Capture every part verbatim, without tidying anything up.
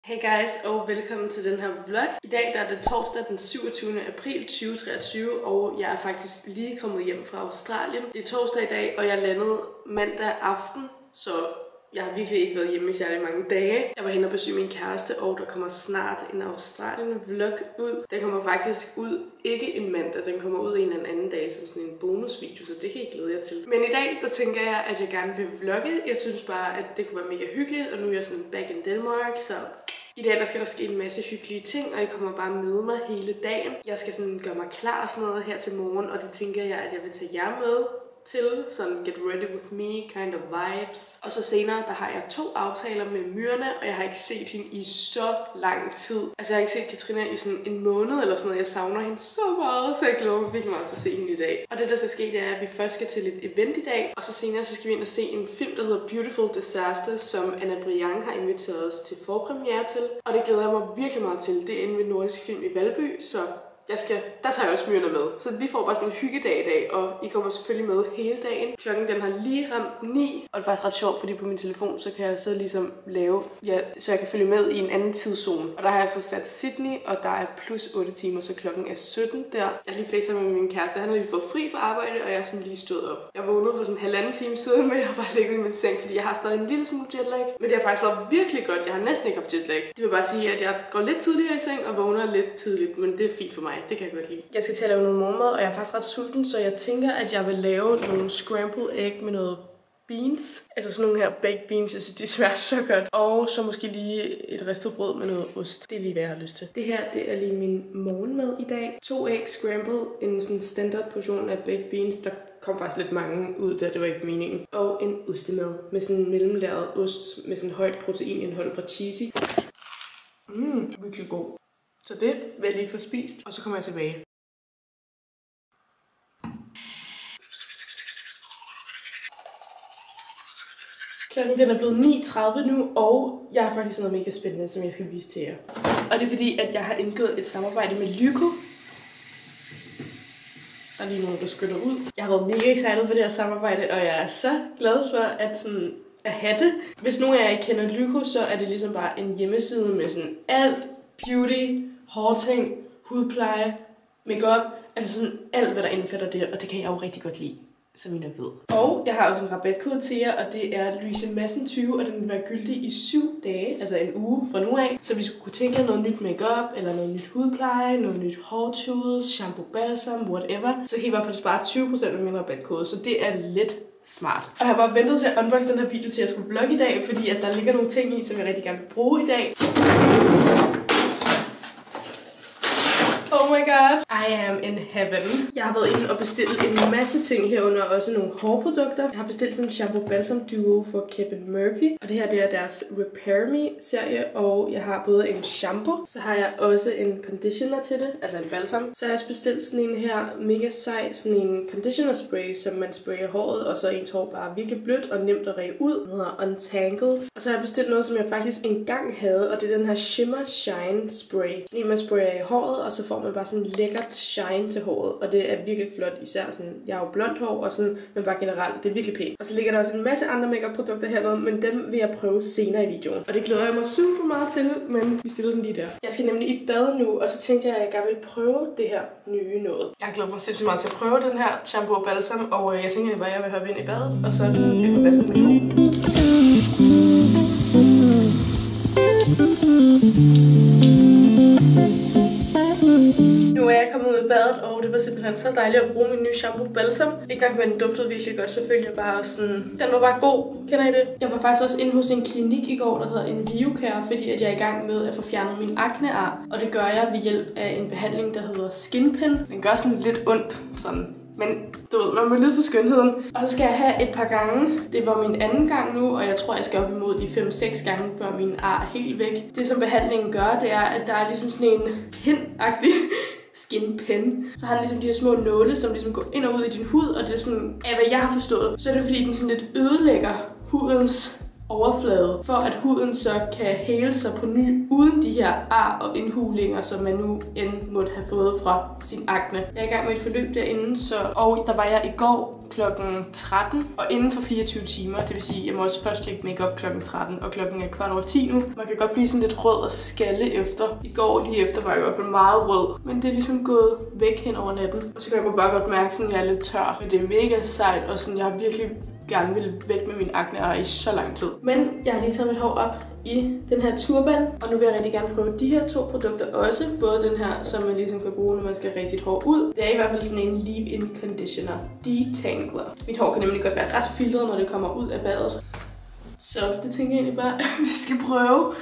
Hey guys, og velkommen til den her vlog. I dag der er det torsdag den syvogtyvende april to tusind og treogtyve, og jeg er faktisk lige kommet hjem fra Australien. Det er torsdag i dag, og jeg landede mandag aften, så jeg har virkelig ikke været hjemme i særlig mange dage. Jeg var hen og besøge min kæreste, og der kommer snart en Australien-vlog ud. Den kommer faktisk ud ikke en mandag, den kommer ud en eller anden dag som sådan en bonusvideo, så det kan I glæde jer til. Men i dag, der tænker jeg, at jeg gerne vil vlogge. Jeg synes bare, at det kunne være mega hyggeligt, og nu er jeg sådan back in Denmark, så i dag der skal der ske en masse hyggelige ting, og jeg kommer bare med mig hele dagen. Jeg skal sådan gøre mig klar og sådan noget her til morgen, og det tænker jeg, at jeg vil tage jer med til, sådan get ready with me kind of vibes. Og så senere, der har jeg to aftaler med Myrna, og jeg har ikke set hende i så lang tid. Altså jeg har ikke set Katrina i sådan en måned eller sådan noget. Jeg savner hende så meget, så jeg glæder mig virkelig meget til at se hende i dag. Og det der skal ske, det er, at vi først skal til et event i dag, og så senere så skal vi ind og se en film, der hedder Beautiful Disaster, som Anna Brian har inviteret os til forpremiere til. Og det glæder jeg mig virkelig meget til. Det er inde ved Nordisk Film i Valby, så Jeg skal, der tager jeg også Myrna med. Så vi får bare sådan en hyggedag i dag, og I kommer selvfølgelig med hele dagen. Klokken den har lige ramt ni, og det er faktisk ret sjovt, fordi på min telefon, så kan jeg så ligesom lave, ja, så jeg kan følge med i en anden tidszone. Og der har jeg så sat Sydney, og der er plus otte timer, så klokken er sytten der. Jeg lige facet med min kæreste, han har lige fået fri fra arbejde, og jeg er sådan lige stået op. Jeg vågnede for sådan en halvanden time siden, men jeg har bare ligget i min seng, fordi jeg har stadig en lille smule jetlag. Men det har faktisk været virkelig godt, jeg har næsten ikke haft jetlag. Det vil bare sige, at jeg går lidt tidligere i seng og vågner lidt tidligt, men det er fint for mig. Det kan jeg godt lide. Jeg skal til at lave noget morgenmad, og jeg er faktisk ret sulten, så jeg tænker, at jeg vil lave nogle scrambled egg med noget beans. Altså sådan nogle her baked beans, jeg synes, de smager så godt. Og så måske lige et ristet brød med noget ost. Det er lige, hvad jeg har lyst til. Det her, det er lige min morgenmad i dag. To æg scrambled, en sådan standard portion af baked beans. Der kom faktisk lidt mange ud, da det var ikke meningen. Og en ostemad med sådan en mellemlæret ost med sådan højt proteinindhold fra cheesy. Mmm, virkelig god. Så det vil jeg lige få spist, og så kommer jeg tilbage. Klokken den er blevet ni tredive nu, og jeg har faktisk noget mega spændende, som jeg skal vise til jer. Og det er fordi, at jeg har indgået et samarbejde med Lyko. Der er lige nogen, der skytter ud. Jeg har været mega excited for det her samarbejde, og jeg er så glad for at, sådan, at have det. Hvis nogen af jer ikke kender Lyko, så er det ligesom bare en hjemmeside med sådan alt beauty, hårting, hudpleje, makeup, altså sådan alt, hvad der indfatter det, og det kan jeg jo rigtig godt lide, som I nok ved. Og jeg har også en rabatkode til jer, og det er Louise Madsen tyve, og den vil være gyldig i syv dage, altså en uge fra nu af. Så hvis du kunne tænke jer noget nyt makeup, eller noget nyt hudpleje, noget nyt hårtools, shampoo, balsam, whatever, så kan I i hvert fald spare tyve procent med min rabatkode, så det er lidt smart. Og jeg har bare ventet til at unboxe den her video til at jeg skulle vlogge i dag, fordi at der ligger nogle ting i, som jeg rigtig gerne vil bruge i dag. Oh my god, I am in heaven. Jeg har været inde og bestilt en masse ting herunder, også nogle hårprodukter. Jeg har bestilt sådan en shampoo balsam duo for Kevin Murphy, og det her det er deres Repair Me serie, og jeg har både en shampoo, så har jeg også en conditioner til det, altså en balsam. Så har jeg bestilt sådan en her mega sej, sådan en conditioner spray, som man sprayer håret, og så ens hår bare virkelig blødt og nemt at ræge ud. Den hedder Untangled. Og så har jeg bestilt noget, som jeg faktisk engang havde, og det er den her Shimmer Shine Spray. Sådan man sprayer i håret, og så får man bare sådan lækkert shine til håret, og det er virkelig flot, især sådan, jeg har jo blondt hår, og sådan, men bare generelt, det er virkelig pænt. Og så ligger der også en masse andre makeup produkter hernede, men dem vil jeg prøve senere i videoen. Og det glæder jeg mig super meget til, men vi stiller den lige der. Jeg skal nemlig i bad nu, og så tænkte jeg, at jeg gerne vil prøve det her nye noget. Jeg glæder mig sindssygt meget til at prøve den her shampoo og balsam, og jeg tænker, at jeg vil hoppe ind i badet, og så vil jeg få vasket mit hår. Nu er jeg kommet ud af badet, og det var simpelthen så dejligt at bruge min nye shampoo balsam. Ikke nok med den duftede virkelig godt, så følte jeg bare sådan, den var bare god. Kender I det? Jeg var faktisk også inde hos en klinik i går, der hedder Inviocare, fordi at jeg er i gang med at få fjernet min aknear. Og det gør jeg ved hjælp af en behandling, der hedder Skinpen. Den gør sådan lidt ondt, sådan. Men du ved, man må lide for skønheden. Og så skal jeg have et par gange. Det var min anden gang nu, og jeg tror, jeg skal op imod de fem seks gange, før min ar er helt væk. Det som behandlingen gør, det er, at der er ligesom sådan en pind-agtig skin pen. Så har den ligesom de her små nåle, som ligesom går ind og ud i din hud, og det er sådan, af hvad jeg har forstået, så er det fordi, den sådan lidt ødelægger hudens overflade, for at huden så kan hele sig på ny, uden de her ar og indhulinger, som man nu end måtte have fået fra sin akne. Jeg er i gang med et forløb derinde, så, og der var jeg i går klokken tretten, og inden for fireogtyve timer, det vil sige, at jeg må også først lægge makeup klokken tretten, og klokken er kvart over ti nu. Man kan godt blive sådan lidt rød og skalle efter. I går lige efter var jeg i hvert fald meget rød, men det er ligesom gået væk hen over natten. Og så kan jeg bare godt mærke, sådan, at jeg er lidt tør, men det er mega sejt, og sådan, jeg har virkelig gerne ville væk med min akne i så lang tid. Men jeg har lige taget mit hår op i den her turban, og nu vil jeg rigtig gerne prøve de her to produkter også. Både den her, som man ligesom kan bruge, når man skal ræse sit hår ud. Det er i hvert fald sådan en leave-in conditioner detangler. Mit hår kan nemlig godt være ret filtret, når det kommer ud af badet. Så det tænker jeg egentlig bare, at vi skal prøve.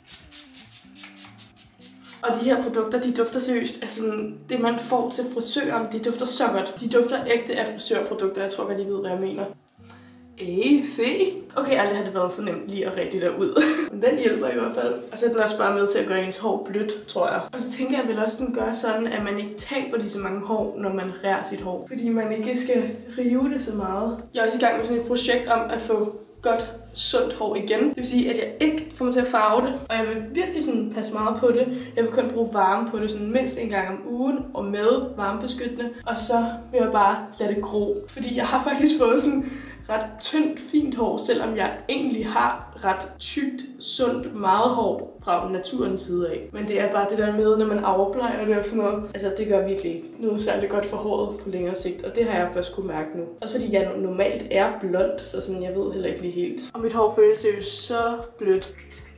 Og de her produkter, de dufter seriøst af sådan det, man får til frisøren. De dufter så godt. De dufter ægte af frisørprodukter. Jeg tror godt, I ved, hvad jeg mener. Ej, se. Okay, aldrig har det været så nemt lige at række derud. Men den hjælper i hvert fald. Og så er den også bare med til at gøre ens hår blødt, tror jeg. Og så tænker jeg vel også, at den gør sådan, at man ikke taber lige så mange hår, når man rærer sit hår. Fordi man ikke skal rive det så meget. Jeg er også i gang med sådan et projekt om at få godt, sundt hår igen. Det vil sige, at jeg ikke kommer til at farve det. Og jeg vil virkelig sådan passe meget på det. Jeg vil kun bruge varme på det sådan mindst en gang om ugen. Og med varmebeskyttende. Og så vil jeg bare lade det gro. Fordi jeg har faktisk fået sådan ret tyndt, fint hår, selvom jeg egentlig har ret tykt, sundt, meget hår fra naturens side af. Men det er bare det der med, når man afbleger det og sådan noget. Altså, det gør virkelig ikke noget særligt godt for håret på længere sigt, og det har jeg først kunne mærke nu. Også fordi jeg normalt er blond, så sådan, jeg ved heller ikke lige helt. Og mit hår føles jo så blødt.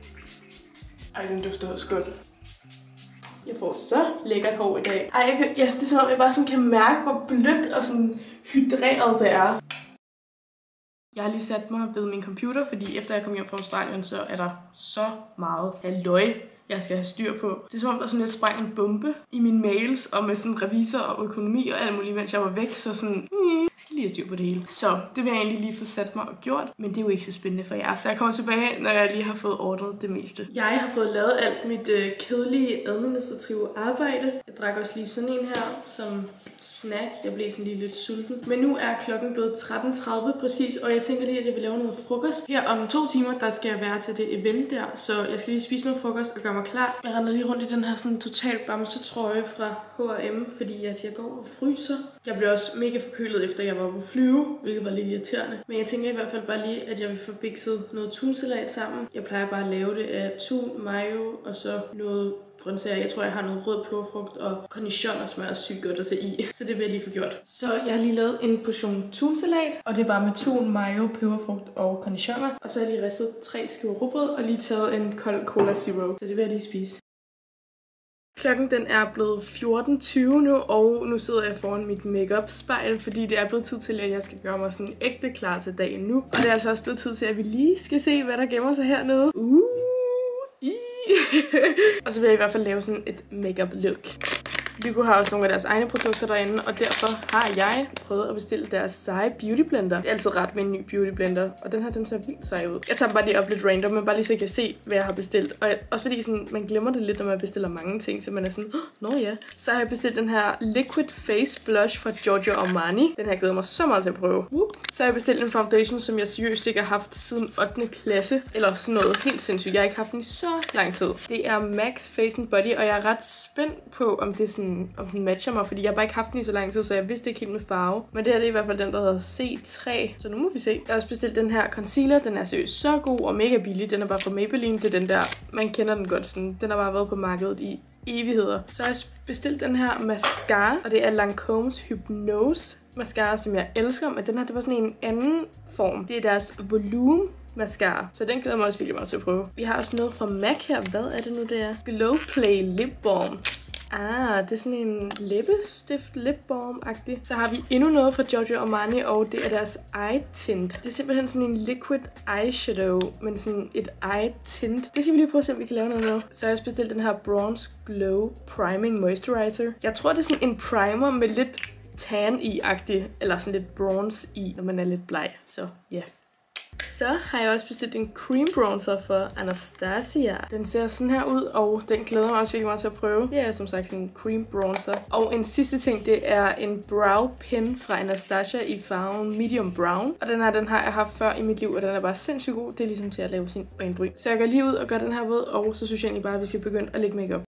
Ej, den dufter også godt. Jeg får så lækkert hår i dag. Ej, jeg kan, ja, det er som om, jeg bare sådan kan mærke, hvor blødt og sådan hydreret det er. Jeg har lige sat mig ved min computer, fordi efter jeg kom hjem fra Australien, så er der så meget halløj, jeg skal have styr på. Det er som om, der sådan lidt sprang en bombe i mine mails, og med sådan revisor og økonomi og alt muligt, mens jeg var væk, så sådan, mm, jeg skal lige have styr på det hele. Så det vil jeg egentlig lige få sat mig og gjort, men det er jo ikke så spændende for jer, så jeg kommer tilbage, når jeg lige har fået ordret det meste. Jeg har fået lavet alt mit øh, kedelige administrative arbejde. Jeg drak også lige sådan en her som snack. Jeg blev sådan lige lidt sulten. Men nu er klokken blevet tretten tredive præcis, og jeg tænker lige, at jeg vil lave noget frokost. Her om to timer, der skal jeg være til det event der, så jeg skal lige spise noget frokost og gøre mig klar. Jeg render lige rundt i den her sådan total bamsetrøje fra H og M, fordi at jeg går og fryser. Jeg blev også mega forkølet, efter jeg var på flyve, hvilket var lidt irriterende. Men jeg tænker i hvert fald bare lige, at jeg vil få bikset noget tunsalat sammen. Jeg plejer bare at lave det af tun, mayo og så noget grøntsager. Jeg tror, jeg har noget rød peberfrugt og cornichon, der smager sygt godt at tage i. Så det vil jeg lige få gjort. Så jeg har lige lavet en portion tunsalat, og det er bare med tun, mayo, peberfrugt og cornichoner. Og så har jeg lige ristet tre skiver rugbrød og lige taget en kold Cola Zero. Så det vil jeg lige spise. Klokken den er blevet fjorten tyve nu, og nu sidder jeg foran mit make-up spejl, fordi det er blevet tid til, at jeg skal gøre mig sådan ægte klar til dagen nu. Og det er altså også blevet tid til, at vi lige skal se, hvad der gemmer sig hernede. Uh, og så vil jeg i hvert fald lave sådan et make-up look. Lyko har også nogle af deres egne produkter derinde, og derfor har jeg prøvet at bestille deres seje beauty blender. Det er altid ret med en ny beauty blender, og den her, den ser vildt sej ud. Jeg tager bare lige op lidt random, men bare lige så jeg kan se, hvad jeg har bestilt. Og også fordi sådan, man glemmer det lidt, når man bestiller mange ting, så man er sådan, nå ja. Så har jeg bestilt den her Liquid Face Blush fra Giorgio Armani. Den her glæder mig så meget til at prøve. Uh. Så har jeg bestilt en foundation, som jeg seriøst ikke har haft siden ottende klasse. Eller sådan noget helt sindssygt. Jeg har ikke haft den i så lang tid. Det er Max Face and Body, og jeg er ret spændt på, om det er sådan om den matcher mig, fordi jeg har bare ikke haft den i så lang tid, så jeg vidste ikke helt med farve. Men det her det er i hvert fald den, der hedder C tre, så nu må vi se. Jeg har også bestilt den her concealer, den er seriøst så god og mega billig. Den er bare fra Maybelline, det er den der, man kender den godt sådan. Den har bare været på markedet i evigheder. Så har jeg bestilt den her mascara, og det er Lancome's Hypnose mascara, som jeg elsker, men den her, det var sådan en anden form. Det er deres volume mascara, så den glæder mig også virkelig meget til at prøve. Vi har også noget fra MAC her. Hvad er det nu, det er? Glow Play Lip Balm. Ah, det er sådan en læbestift lip balm-agtig. Så har vi endnu noget fra Giorgio Armani, og det er deres eye tint. Det er simpelthen sådan en liquid eyeshadow, men sådan et eye tint. Det skal vi lige prøve at se, om vi kan lave noget med. Så har jeg også bestilt den her Bronze Glow Priming Moisturizer. Jeg tror, det er sådan en primer med lidt tan i-agtig, eller sådan lidt bronze i, når man er lidt bleg. Så ja. Yeah. Så har jeg også bestilt en cream bronzer for Anastasia. Den ser sådan her ud, og den glæder mig også virkelig meget til at prøve. Det er som sagt sådan en cream bronzer. Og en sidste ting, det er en brow pin fra Anastasia i farven medium brown. Og den her, den har jeg haft før i mit liv, og den er bare sindssygt god. Det er ligesom til at lave sin øjenbryn. Så jeg går lige ud og gør den her ved, og så synes jeg egentlig bare, at vi skal begynde at lægge makeup.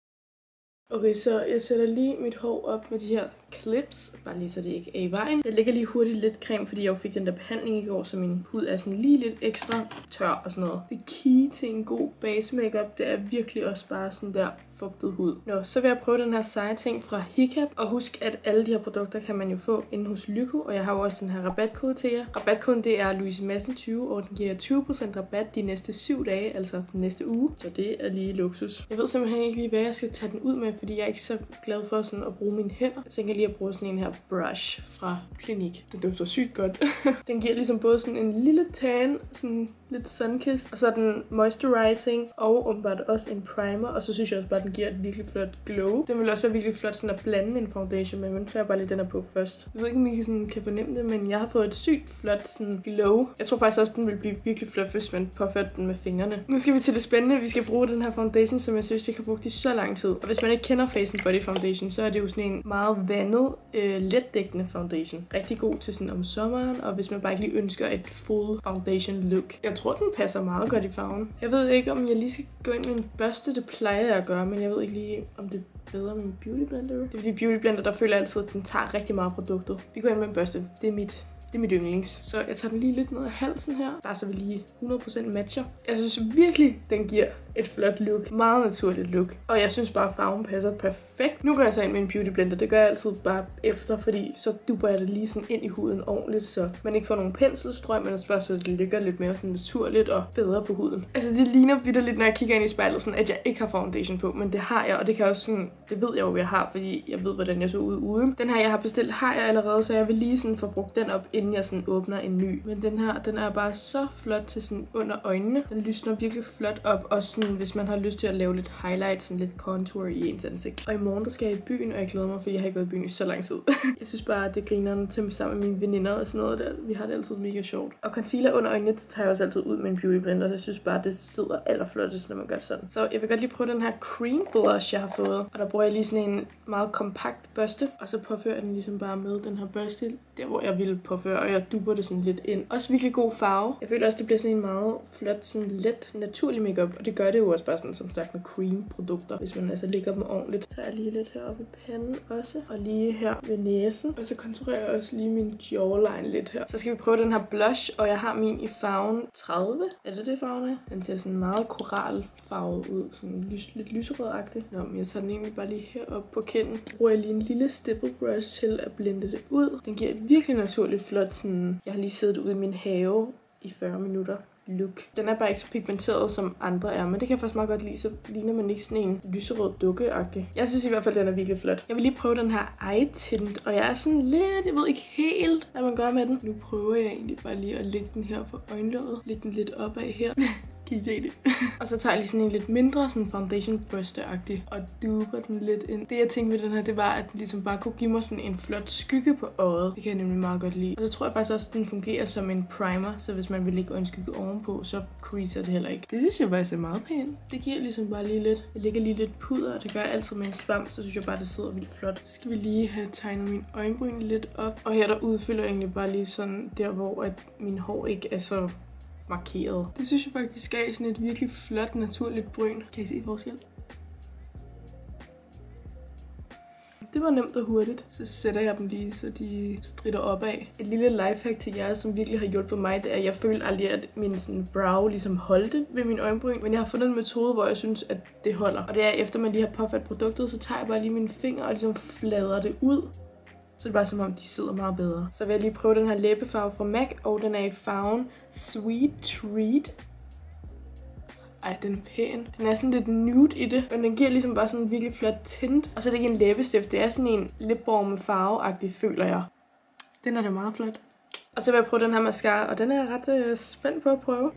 Okay, så jeg sætter lige mit hår op med de her clips, bare lige så det ikke er i vejen. Jeg lægger lige hurtigt lidt creme, fordi jeg jo fik den der behandling i går, så min hud er sådan lige lidt ekstra tør og sådan noget. Det key til en god base makeup, det er virkelig også bare sådan der fugtet hud. Nå, så vil jeg prøve den her seje ting fra Hiccup, og husk, at alle de her produkter kan man jo få inde hos Lyko, og jeg har jo også den her rabatkode til jer. Rabatkoden, det er Louise Madsen tyve, og den giver tyve procent rabat de næste syv dage, altså den næste uge, så det er lige luksus. Jeg ved simpelthen ikke lige, hvad jeg skal tage den ud med, fordi jeg er ikke så glad for sådan at bruge mine hænder. Jeg tænker lige at bruge sådan en her brush fra Clinique. Den dufter sygt godt. Den giver ligesom både sådan en lille tan, sådan lidt sunkissed, og så den moisturizing, og åbenbart også en primer, og så synes jeg også bare, at den giver et virkelig flot glow. Den vil også være virkelig flot sådan at blande en foundation med, men så jeg bare lige den her på først. Jeg ved ikke, om I sådan kan fornemme det, men jeg har fået et sygt flot sådan glow. Jeg tror faktisk også, at den vil blive virkelig flot, hvis man påførte den med fingrene. Nu skal vi til det spændende. Vi skal bruge den her foundation, som jeg synes, jeg kan bruge i så lang tid. Og hvis man ikke kender Face and Body Foundation, så er det jo sådan en meget vandet, øh, letdækkende foundation. Rigtig god til sådan om sommeren, og hvis man bare ikke lige ønsker et full foundation look. Jeg tror, den passer meget godt i farven. Jeg ved ikke, om jeg lige skal gå ind med en børste. Det plejer jeg at gøre, men jeg ved ikke lige, om det er bedre med en beauty blender. Det er fordi beauty blender, der føler jeg altid, at den tager rigtig meget produktet. Vi går ind med en børste. Det er mit. Det er mit yndlings. Så jeg tager den lige lidt ned af halsen her. Bare så vi lige hundrede procent matcher. Jeg synes virkelig, den giver et flot look. Meget naturligt look. Og jeg synes bare, at farven passer perfekt. Nu går jeg så ind med en beauty blender. Det gør jeg altid bare efter, fordi så dupper jeg det lige sådan ind i huden ordentligt, så man ikke får nogen penselstrøm, men bare så det ligger lidt mere sådan naturligt og bedre på huden. Altså det ligner vitterligt, når jeg kigger ind i spejlet, sådan at jeg ikke har foundation på, men det har jeg, og det kan også sådan, det ved jeg jo, hvad jeg har, fordi jeg ved, hvordan jeg så ud uden. Den her, jeg har bestilt, har jeg allerede, så jeg vil lige sådan få brugt den op, inden jeg sådan åbner en ny. Men den her, den er bare så flot til sådan under øjnene. Den lysner virkelig flot op, og sådan, hvis man har lyst til at lave lidt highlight, sådan lidt contour i ens ansigt. Og i morgen, der skal jeg i byen, og jeg glæder mig, fordi jeg har ikke været i byen i så lang tid. Jeg synes bare, at det griner til sammen med mine veninder og sådan noget der. Vi har det altid mega sjovt. Og concealer under øjnene, det tager jeg også altid ud med en beauty blender. Jeg synes bare, det sidder allerflottest, når man gør det sådan. Så jeg vil godt lige prøve den her cream blush, jeg har fået. Og der bruger jeg lige sådan en meget kompakt børste, og så påfører jeg den ligesom bare med den her børste, der hvor jeg ville påføre, og jeg dupper det sådan lidt ind. Også virkelig god farve. Jeg føler også, det bliver sådan en meget flot, sådan let, naturlig makeup, og det gør det jo også bare sådan, som sagt, med cream-produkter, hvis man altså lægger dem ordentligt. Så tager jeg lige lidt heroppe i panden også, og lige her ved næsen. Og så konturerer jeg også lige min jawline lidt her. Så skal vi prøve den her blush, og jeg har min i farven tredive. Er det det farven er? Den ser sådan meget koralfarvet ud, sådan lys, lidt lyserød-agtig. Nå, men jeg tager den egentlig bare lige heroppe på kinden. Så bruger jeg lige en lille stipple brush til at blende det ud. Den giver et virkelig naturligt flot sådan, jeg har lige siddet ude i min have i fyrre minutter look. Den er bare ikke så pigmenteret, som andre er, men det kan jeg faktisk meget godt lide, så ligner man ikke sådan en lyserød dukke-agtig. Jeg synes i hvert fald, den er virkelig flot. Jeg vil lige prøve den her eye tint, og jeg er sådan lidt, jeg ved ikke helt, hvad man gør med den. Nu prøver jeg egentlig bare lige at lægge den her på øjenlåget, lægge den lidt opad her. Kan I se det? Og så tager jeg lige sådan en lidt mindre sådan foundation brush-agtig og duber den lidt ind. Det jeg tænkte med den her, det var, at den ligesom bare kunne give mig sådan en flot skygge på øjet. Det kan jeg nemlig meget godt lide. Og så tror jeg faktisk også, at den fungerer som en primer, så hvis man vil lægge øjenskygge ovenpå, så creaser det heller ikke. Det synes jeg faktisk er meget pænt. Det giver ligesom bare lige lidt. Jeg lægger lige lidt puder, og det gør jeg altid med en svamp, så synes jeg bare, det sidder vildt flot. Så skal vi lige have tegnet min øjenbryn lidt op. Og her der udfylder jeg egentlig bare lige sådan der, hvor at min hår ikke er så markeret. Det synes jeg faktisk gav sådan et virkelig flot, naturligt bryn. Kan I se forskel? Det var nemt og hurtigt. Så sætter jeg dem lige, så de stritter opad. Et lille lifehack til jer, som virkelig har hjulpet mig, det er, at jeg følte aldrig, at min sådan brow ligesom holdte ved min øjenbryn. Men jeg har fundet en metode, hvor jeg synes, at det holder. Og det er, efter man lige har påført produktet, så tager jeg bare lige mine fingre og ligesom flader det ud. Så det er bare som om, de sidder meget bedre. Så vil jeg lige prøve den her læbefarve fra MAC, og den er i farven Sweet Treat. Ej, den er pæn. Den er sådan lidt nude i det, men den giver ligesom bare sådan en virkelig flot tint. Og så er det ikke en læbestift, det er sådan en lipbalm farveagtig, føler jeg. Den er da meget flot. Og så vil jeg prøve den her mascara, og den er jeg ret øh, spændt på at prøve.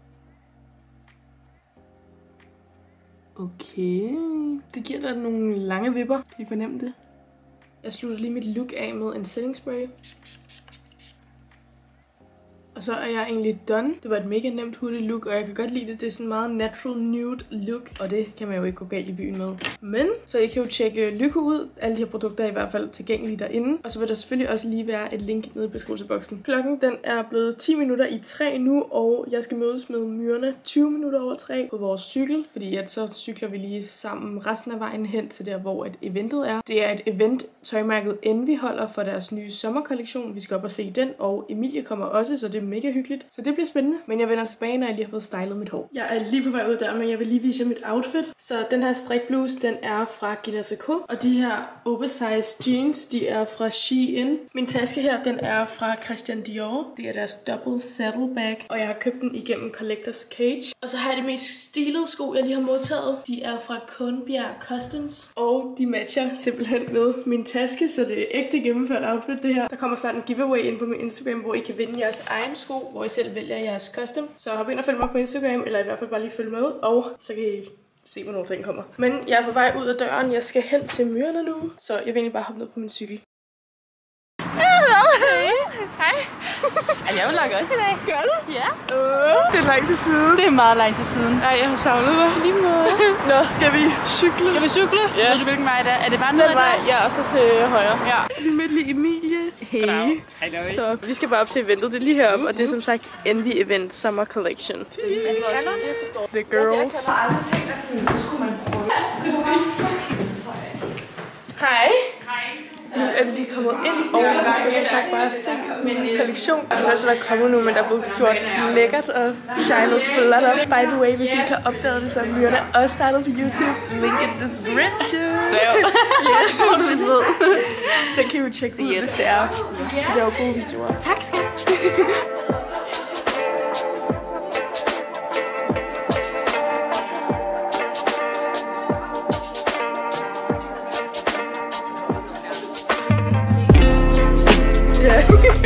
Okay. Det giver da nogle lange vipper. Kan I fornemme det? Jeg slutter lige mit look af med en setting spray. Og Og så er jeg egentlig done. Det var et mega nemt hoodie look, og jeg kan godt lide det. Det er sådan meget natural nude look, og det kan man jo ikke gå galt i byen med. Men, så I kan jo tjekke Lyko ud. Alle de her produkter er i hvert fald tilgængelige derinde. Og så vil der selvfølgelig også lige være et link nede i beskrivelsesboksen. Klokken den er blevet ti minutter i tre nu, og jeg skal mødes med Myrna tyve minutter over tre på vores cykel, fordi at så cykler vi lige sammen resten af vejen hen til der, hvor et eventet er. Det er et event, tøjmærket Envy holder for deres nye sommerkollektion. Vi skal op og se den, og Emilie kommer også, så det er mega hyggeligt. Så det bliver spændende. Men jeg vender tilbage, når jeg lige har fået stylet mit hår. Jeg er lige på vej ud der, men jeg vil lige vise jer mit outfit. Så den her strikbluse, den er fra Gina Tricot, og de her oversized jeans, de er fra Shein. Min taske her, den er fra Christian Dior. Det er deres double saddlebag, og jeg har købt den igennem Collector's Cage. Og så har jeg de mest stilede sko, jeg lige har modtaget. De er fra Kornbjerg Customs, og de matcher simpelthen med min taske, så det er ægte gennemført outfit det her. Der kommer snart en giveaway ind på min Instagram, hvor I kan vinde jeres egen sko, hvor I selv vælger jeres custom. Så hop ind og følg mig på Instagram, eller i hvert fald bare lige følg med, og så kan I se, hvornår den kommer. Men jeg er på vej ud af døren. Jeg skal hen til Myrna nu, så jeg vil egentlig bare hoppe ned på min cykel. Hej. Hej. Er jeg jo lagt også i dag? Gør du? Ja. Øh, det er lang tid siden. Det er meget lang tid siden. Ej, jeg har savnet dig. Lige måde. Nå, skal vi cykle? Skal vi cykle? Ja. Ved du, hvilken vej det er? Er det bare ned ad vej? Ja, og så til højre. Ja. Vi er midt i Emilie. Hey. Hello. Så vi skal bare op til eventet. Det er lige heroppe, og det er som sagt Envy Event Summer Collection. The girls. Jeg har aldrig tænkt, at sådan, det skulle man prøve. Hej. Nu er vi lige kommet ind, og vi skal som sagt bare se min kollektion. Det første, der kommer nu, men der er blevet gjort lækkert og shined flot op. By the way, hvis I ikke har opdaget det, så er Myrna også startet på YouTube. Link in the description. Svæv. Ja, hun er sød. Den kan I jo tjekke ud, hvis det er. Det er jo gode videoer. Tak, skat. Ja.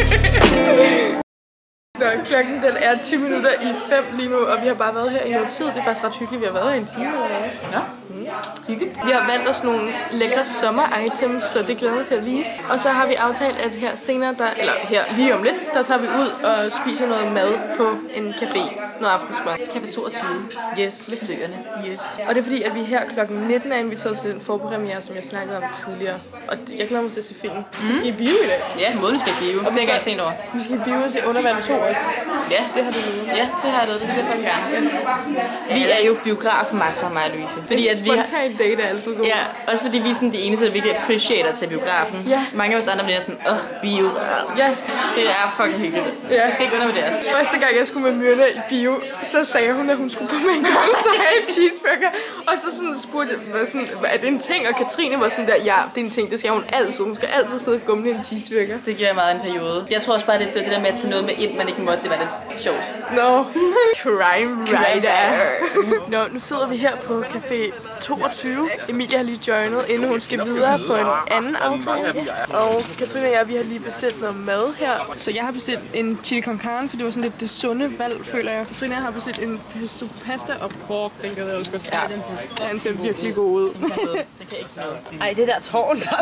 Nå, klokken den er tyve minutter i fem lige nu, og vi har bare været her i noget tid. Det er faktisk ret hyggeligt. Vi har været her i en time eller hvad? Ja. Mm. Hyggeligt. Vi har valgt os nogle lækre sommer-items, så det glæder mig til at vise. Og så har vi aftalt, at her senere, der, eller her lige om lidt, der tager vi ud og spiser noget mad på en café. Noget aftensmad. Café toogtyve. Yes. Ved Søerne. Yes. Og det er fordi, at vi her klokken nitten er inviteret til den forpremiere, som jeg snakkede om tidligere. Og jeg glæder mig til at se filmen. Mm. Vi skal i bio i dag. Ja, måden skal i bio. Og det har jeg tænkt over. Vi skal i bio og se Undervand to også. Ja, det har du nu. Ja, det har jeg det. Det vil jeg faktisk gerne. Vi er jo biografmagt for mig og Louise. Fordi at vi har... Spontan date er altid god. Ja, også fordi vi er sådan de eneste, der virkelig appreciater til biografen. Ja. Mange af os andre bliver sådan, åh, bio. Ja. Det er fucking hyggeligt. Ja. Jeg skal ikke undervurdere det. Første gang jeg skulle med Myrna i bio, så sagde hun, at hun skulle på McDonald's og have en cheeseburger. Og så sådan spurgte jeg, sådan, er det en ting? Og Katrine var sådan der, ja, det er en ting, det skal hun altid. Hun skal altid sidde og gumle en cheeseburger. Det giver jeg meget en periode. Jeg tror også bare, det, det der med at tage noget med ind, man ikke måtte, det var lidt sjovt. Nå, no. Crime writer. Nå, nu sidder vi her på Café toogtyve. Emilie har lige joinet, inden hun skal videre på en anden aftale. Og Katrine og jeg, vi har lige bestilt noget mad her. Så jeg har bestilt en chili con carne, for det var sådan lidt det sunde valg, føler jeg. Katrine og jeg har bestilt en pesto pasta og pork. Den gør jeg også godt smage. Ja, den ser virkelig god ud. Det kan ikke noget. Ej, det der tårn, der er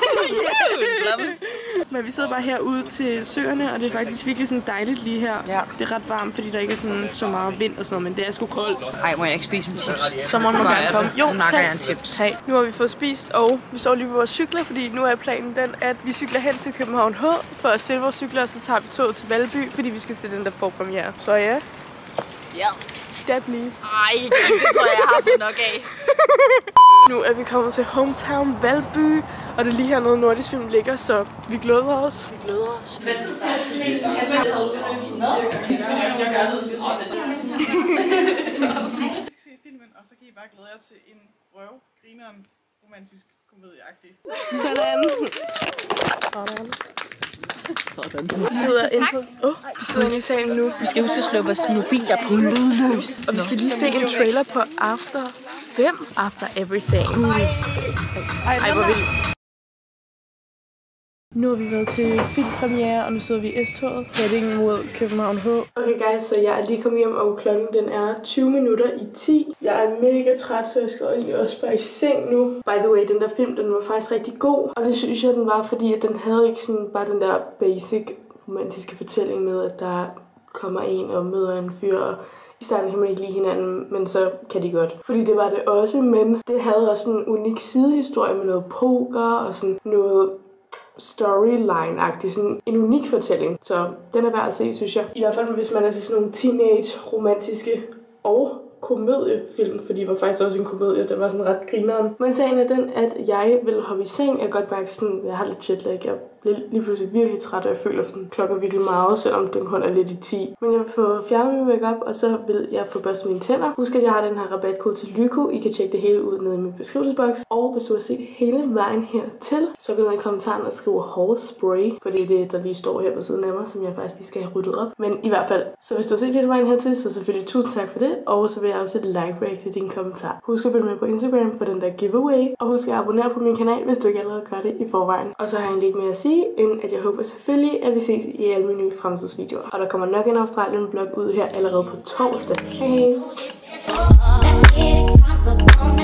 blomst. Men vi sidder bare herude til søerne, og det er faktisk virkelig sådan dejligt lige her. Ja. Det er ret varmt, fordi der ikke er sådan så meget vind og sådan noget, men det er sgu koldt. Ej, må jeg ikke spise en chips? Så må du gerne komme. Jo, tag. En chips. Tag. Nu har vi fået spist, og vi står lige på vores cykler, fordi nu er planen den, at vi cykler hen til København H for at stille vores cykler, og så tager vi toget til Valby, fordi vi skal til den der forpremiere. Så ja. Yes. That me. Ej, det tror jeg, jeg har fået nok af. Nu er vi kommet til Hometown Valby, og det er lige her noget nordisk film ligger, så vi glæder os. Vi glæder os. Hvad synes du? Vi skal se filmen, og så kan I bare glæde jer til en røv, grineren, romantisk, komedieagtig. Sådan. Sådan. Sådan. Vi sidder inde på... Oh, vi sidder inde i salen nu. Vi skal huske at slå vores mobiler på lydløs. Og vi skal lige se en trailer på After fem. After Everything. Ej, hvor vildt. Nu har vi været til filmpremiere, og nu sidder vi i S-toget. Heading mod København H. Okay guys, så jeg er lige kommet hjem, og klokken den er tyve minutter i ti. Jeg er mega træt, så jeg skal egentlig også bare i seng nu. By the way, den der film, den var faktisk rigtig god. Og det synes jeg, den var, fordi at den havde ikke sådan bare den der basic romantiske fortælling med, at der kommer en og møder en fyr, og i starten kan man ikke lide hinanden, men så kan de godt. Fordi det var det også, men det havde også en unik sidehistorie med noget poker og sådan noget storyline-agtig, sådan en unik fortælling. Så den er værd at se, synes jeg. I hvert fald, hvis man er til sådan nogle teenage-romantiske og komediefilm, fordi det var faktisk også en komedie, der var sådan ret grineren. Men sagen er den, at jeg vil hoppe i seng. Jeg kan godt mærke sådan, jeg har lidt jetlag. Jeg bliver lige pludselig virkelig træt, og jeg føler sådan klokken virkelig meget, selvom den kun er lidt i ti. Men jeg vil få fjernet min makeup, og så vil jeg få børstet mine tænder. Husk, at jeg har den her rabatkode til Lyko. I kan tjekke det hele ud nede i min beskrivelsesboks. Og hvis du har set hele vejen hertil, så vil jeg i kommentaren og skrive hårspray, fordi det er det, der lige står her på siden af mig, som jeg faktisk lige skal have ryddet op. Men i hvert fald, så hvis du har set hele vejen hertil, så selvfølgelig tusind tak for det. Og så vil jeg også et like-break til din kommentar. Husk at følge med på Instagram for den der giveaway. Og husk at abonnere på min kanal, hvis du ikke allerede gør det i forvejen. Og så har jeg egentlig ikke mere at sige, end at jeg håber selvfølgelig, at vi ses i alle mine nye fremtidsvideoer. Og der kommer nok en Australien-vlog ud her allerede på torsdag. Hej!